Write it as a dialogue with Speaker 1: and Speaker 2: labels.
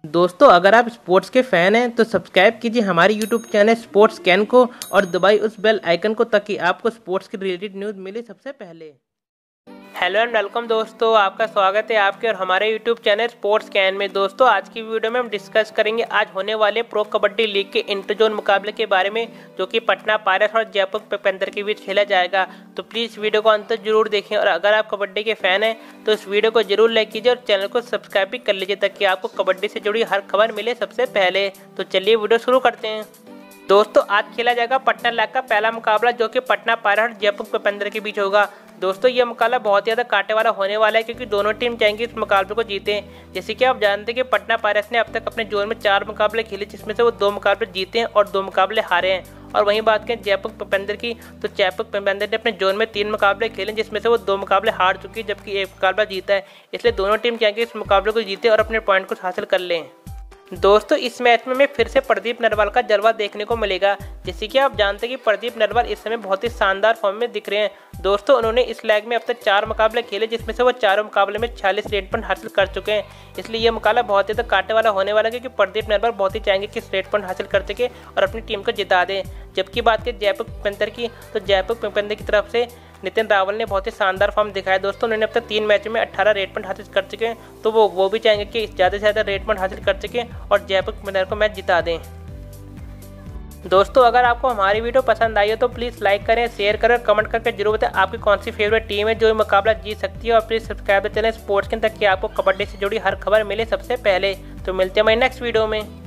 Speaker 1: दोस्तों अगर आप स्पोर्ट्स के फैन हैं तो सब्सक्राइब कीजिए हमारे यूट्यूब चैनल स्पोर्ट्स कैन को और दबाइए उस बेल आइकन को ताकि आपको स्पोर्ट्स की रिलेटेड न्यूज़ मिले सबसे पहले। हेलो एंड वेलकम दोस्तों, आपका स्वागत है आपके और हमारे यूट्यूब चैनल स्पोर्ट्स कैन में। दोस्तों आज की वीडियो में हम डिस्कस करेंगे आज होने वाले प्रो कबड्डी लीग के इंटर जोन मुकाबले के बारे में, जो कि पटना पायरेट्स और जयपुर पैंथर के बीच खेला जाएगा। तो प्लीज़ वीडियो को अंत तक जरूर देखें और अगर आप कबड्डी के फैन हैं तो इस वीडियो को जरूर लाइक कीजिए और चैनल को सब्सक्राइब भी कर लीजिए ताकि आपको कबड्डी से जुड़ी हर खबर मिले सबसे पहले। तो चलिए वीडियो शुरू करते हैं। दोस्तों आज खेला जाएगा पटना लीग का पहला मुकाबला, जो कि पटना पायरेट्स और जयपुर पैंथर के बीच होगा। दोस्तों ये मुकाबला बहुत ज़्यादा कांटे वाला होने वाला है क्योंकि दोनों टीम चाहेंगी इस मुकाबले को जीतें। जैसे कि आप जानते हैं कि पटना पायरेट्स ने अब तक अपने जोन में 4 मुकाबले खेले, जिसमें से वो 2 मुकाबले जीते हैं और 2 मुकाबले हारे हैं। और वहीं बात करें जयपुर पैंथर की, तो जयपुर पैंथर ने अपने जोन में 3 मुकाबले खेले, जिसमें से वो 2 मुकाबले हार चुकी है जबकि 1 मुकाबला जीता है। इसलिए दोनों टीम चाहेंगे इस मुकाबले को जीते और अपने पॉइंट को हासिल कर लें। दोस्तों इस मैच में हमें फिर से प्रदीप नरवाल का जलवा देखने को मिलेगा। जैसे कि आप जानते हैं कि प्रदीप नरवाल इस समय बहुत ही शानदार फॉर्म में दिख रहे हैं। दोस्तों उन्होंने इस लैग में अब तक 4 मुकाबले खेले, जिसमें से वो 4 मुकाबले में 46 रेट पॉइंट हासिल कर चुके हैं। इसलिए यह मुकाबला बहुत ज़्यादा कांटे वाला होने वाला है क्योंकि प्रदीप नरवाल बहुत ही चाहेंगे कि रेट पॉइंट हासिल कर सके और अपनी टीम को जिता दें। जबकि बात करें जयपुर पैंथर की, तो जयपुर पैंथर की तरफ से नितिन रावल ने बहुत ही शानदार फॉर्म दिखाया। दोस्तों उन्होंने अब तक 3 मैचों में 18 रेट पॉइंट हासिल कर चुके हैं, तो वो भी चाहेंगे कि ज़्यादा से ज़्यादा रेट पॉइंट हासिल कर सकें और जयपुर पैंथर को मैच जिता दें। दोस्तों अगर आपको हमारी वीडियो पसंद आई हो तो प्लीज़ लाइक करें, शेयर करें, कमेंट करके जरूर बताएं आपकी कौन सी फेवरेट टीम है जो ये मुकाबला जीत सकती है। और please subscribe the channel sports can ताकि आपको कबड्डी से जुड़ी हर खबर मिले सबसे पहले। तो मिलते हैं हमारी नेक्स्ट वीडियो में।